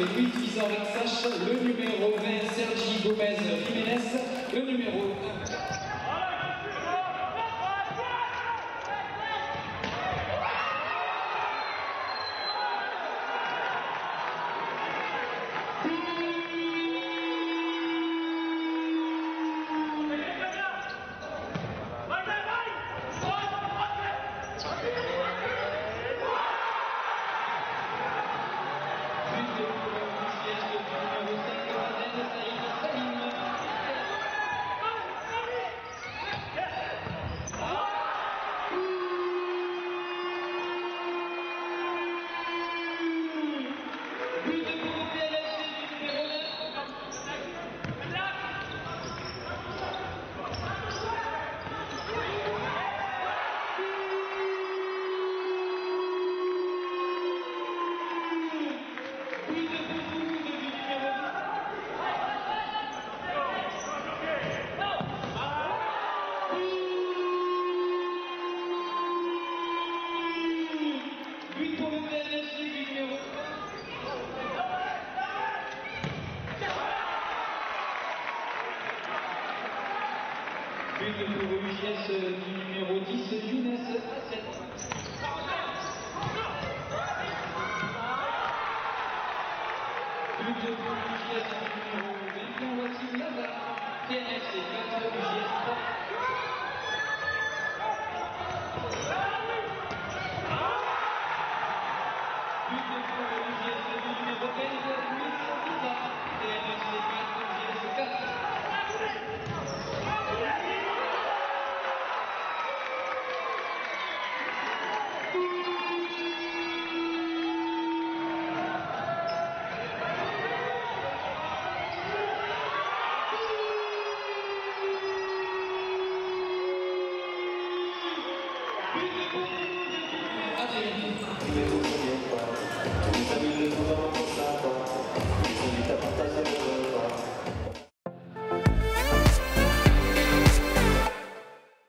Luis Victor Versace, le numéro 20 Sergi Gomez Jiménez, le numéro 1. But pour UJS du numéro 10, Younes Asset. But pour UJS du numéro 21, Wassim Lazare, TNFC 4, UJS 3. But pour UJS du numéro 15, Luis Pizza, TNFC 4, UJS 4. Numéro 1,